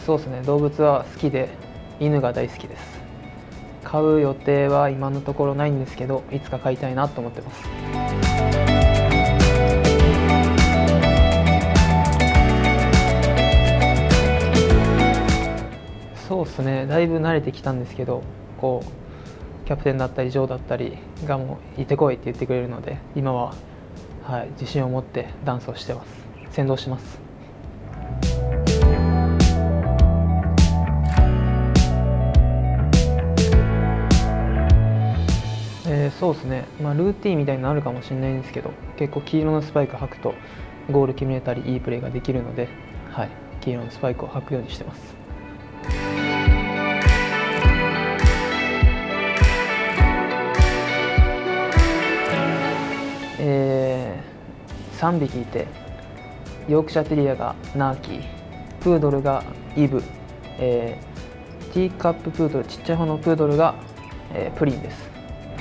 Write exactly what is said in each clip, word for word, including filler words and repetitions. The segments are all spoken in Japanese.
そうですね、動物は好きで犬が大好きです。飼う予定は今のところないんですけど、いつか飼いたいなと思ってます。そうですね、だいぶ慣れてきたんですけど、こうキャプテンだったりジョーだったりがもう行ってこいって言ってくれるので、今は、はい、自信を持ってダンスをしてます。先導します。えー、そうですね、まあ、ルーティンみたいになるかもしれないんですけど、結構黄色のスパイク履くとゴール決めれたりいいプレーができるので、はい、黄色のスパイクを履くようにしてます。えー、さんびきいて、ヨークシャテリアがナーキー、プードルがイブ、えー、ティーカッププードル、ちっちゃい方のプードルが、えー、プリンです。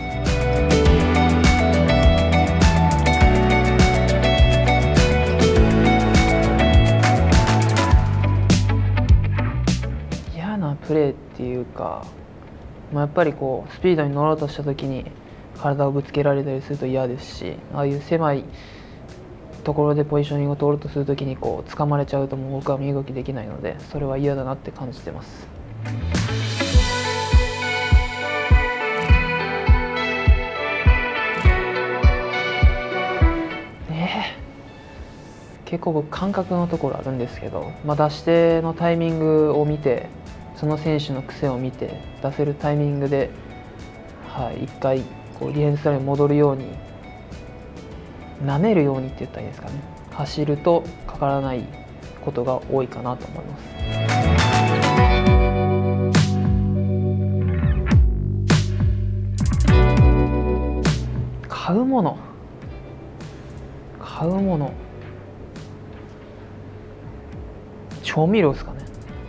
嫌なプレーっていうか、まあ、やっぱりこうスピードに乗ろうとした時に体をぶつけられたりすると嫌ですし、ああいう狭いところでポジショニングを取ろうとするときにこう掴まれちゃうと、もう僕は身動きできないので、それは嫌だなって感じてます。えー、結構僕感覚のところあるんですけど、まあ、出し手のタイミングを見て、その選手の癖を見て出せるタイミングで、はい、一回こうディフェンスラインに戻るように、舐めるようにって言ったらいいですかね、走るとかからないことが多いかなと思います。買うもの買うもの調味料ですかね。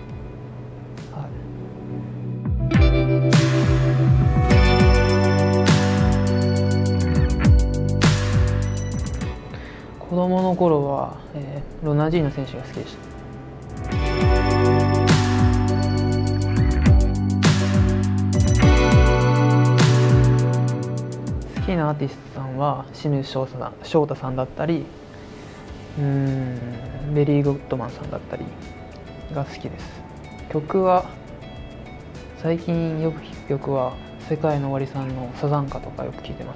子供の頃は、えー、ロナジーノ選手が好きでした。好きなアーティストさんは清水翔太翔太さんだったり、うーんベリー・グッドマンさんだったりが好きです。曲は最近よく聴く曲はセカイノオワリさんのサザンカとかよく聴いてます。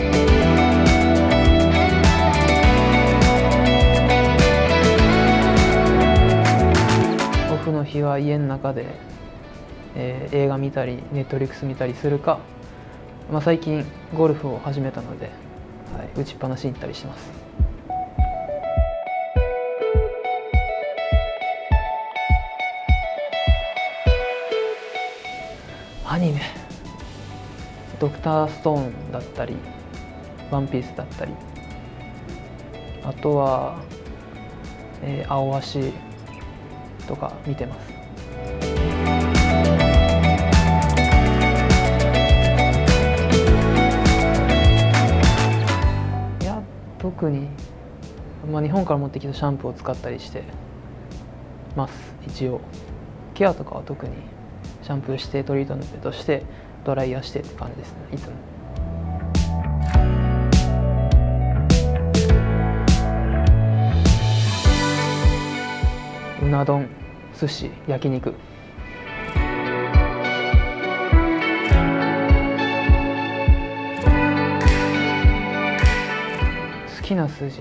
オフの日は家の中で、えー、映画見たりネットフリックス見たりするか、まあ、最近ゴルフを始めたので、はい、打ちっぱなしに行ったりします。アニメ、ドクターストーンだったりワンピースだったり、あとは、えー、青足とか見てます。いや特に、まあ、日本から持ってきたシャンプーを使ったりしてます一応。ケアとかは特にシャンプーしてトリートメントとしてドライヤーしてって感じですね、いつも。うな丼、寿司、焼肉。好きな数字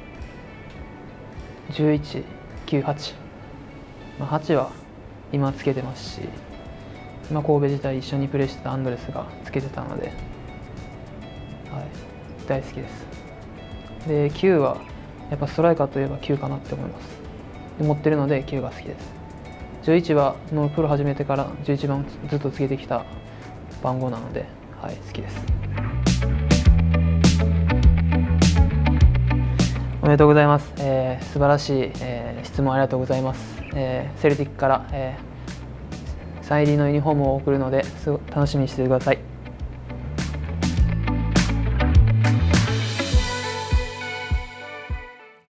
じゅういち、きゅう、はち、まあ、はちは今つけてますし、まあ、神戸時代一緒にプレーしてたアンドレスがつけてたので、はい、大好きです。できゅうはやっぱストライカーといえばきゅうかなって思います。で持ってるのできゅうが好きです。じゅういちはもうプロ始めてからじゅういちばんずっとつけてきた番号なので、はい、好きです。おめでとうございます。えー、素晴らしい、えー、質問ありがとうございます。えー、セルティックから、えー、サイン入りのユニフォームを送るので、すご楽しみにしててください。